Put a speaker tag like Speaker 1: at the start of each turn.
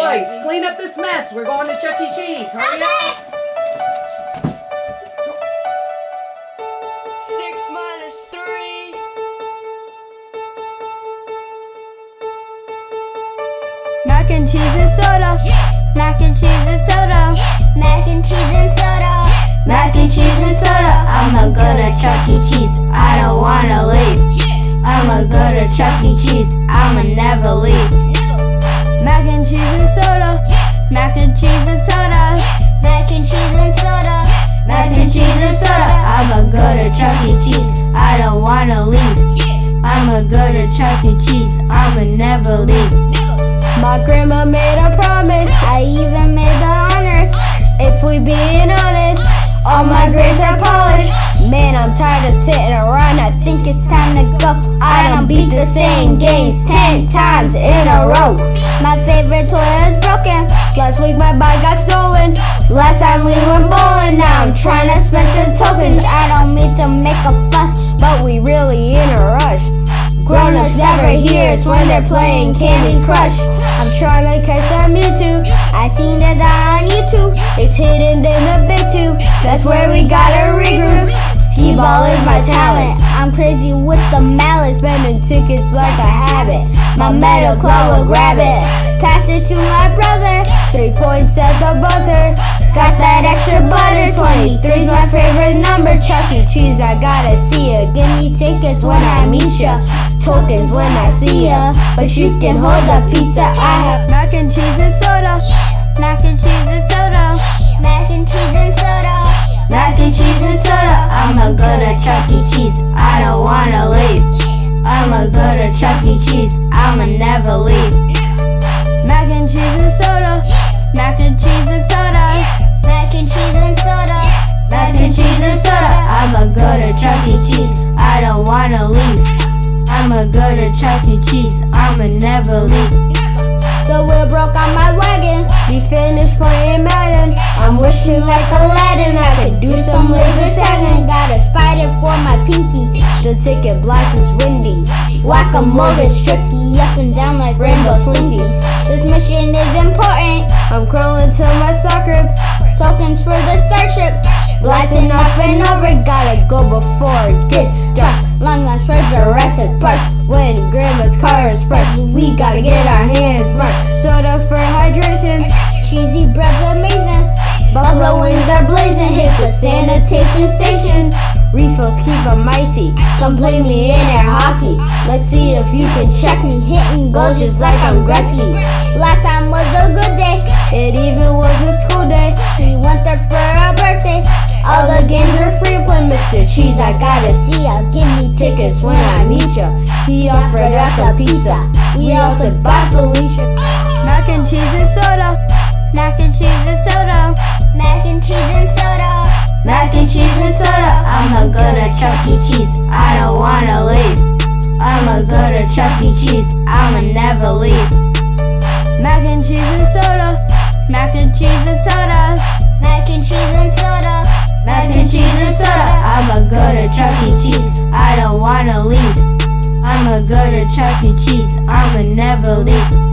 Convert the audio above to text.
Speaker 1: Boys, clean up this mess. We're going to Chuck E. Cheese. Hurry up.
Speaker 2: 6 minus 3.
Speaker 3: Mac and cheese and soda. Mac and cheese and soda. Mac and cheese and soda. Mac and cheese and soda. I'ma go to Chuck E. Cheese. I don't wanna leave. I'ma go to Chuck E. Cheese. I'ma never leave. Mac and cheese and soda. Mac and cheese and soda. Mac and cheese and soda. Mac and cheese and soda. I'ma go to Chuck E. Cheese. I don't wanna leave. I'ma go to Chuck E. Cheese. I'ma never leave. My grandma made a promise. I even made the honors. If we being honest, all my grades are polished. Man, I'm tired of sitting around. I think it's time to go. I done beat the same games 10 times in a row. My favorite toy is broken. Last week my bike got stolen. Last time we went bowling. Now I'm trying to spend some tokens. I don't mean to make a fuss, but we really in a rush. Grown-ups never hear it's when they're playing Candy Crush. I'm trying to catch that Mewtwo. I seen it on YouTube. It's hidden in the big tube. That's where we gotta regroup. Skee-ball is my talent. I'm crazy with the mallet, spending tickets like a habit. My metal claw will grab it. Pass it to my brother. 3 points at the buzzer. Got that extra butter. 23's my favorite number. Chuck E. Cheese, I gotta see ya. Give me tickets when I meet ya. Tokens when I see ya. But you can hold the pizza. I have mac and cheese and soda. Mac and cheese and soda. Mac and cheese and soda. Mac and cheese and soda. I'ma go to Chuck E. Cheese. I don't wanna leave. I'ma go to Chuck E. Cheese. I'ma never leave. Mac and cheese and soda. Mac and cheese and soda. Mac and cheese and soda. Mac and cheese and soda. I'ma go to Chuck E. Cheese. I don't wanna leave. I'ma go to Chuck E. Cheese. I'ma never leave. The wheel broke on my wagon. We finished playing Madden. I'm wishing like Aladdin I could do some laser tagging. Got a spider for my pinky. The ticket blast is windy. Whack-a-mole gets tricky. Up and down like rainbow slinkies. This mission is important. I'm crawling to my soccer. Tokens for the starship. Blasting off and over. Gotta go before it gets dark. Long line for Jurassic Park. When grandma's car is parked, we gotta get our hands marked. Soda for hydration. Cheesy bread's amazing. Buffalo wings are blazing. Hit the sanitation station. Refills keep 'em icy. Come play me in air hockey. Let's see if you can check me. Hitting goals just like I'm Gretzky. Last time was a good day. It even was a school day. We went there for our birthday. All the games were free to play. Mr. Cheese, I gotta see ya. Give me tickets when I meet ya. He offered us a pizza. We also bought Felicia. Mac and cheese and soda. Mac and cheese and soda. Mac and cheese and soda. Mac and cheese and soda. I'ma go to Chuck E. Cheese. I don't wanna leave. I'ma go to Chuck E. Cheese. I'ma never leave. Mac and cheese and soda. Mac and cheese and soda. Mac and cheese and soda. Mac and cheese and soda. I'ma go to Chuck E. Cheese. I don't wanna leave. I'ma go to Chuck E. Cheese. I'ma never leave.